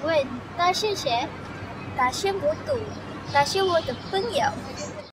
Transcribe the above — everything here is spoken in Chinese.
喂，大谢谁？ 大谢我的朋友。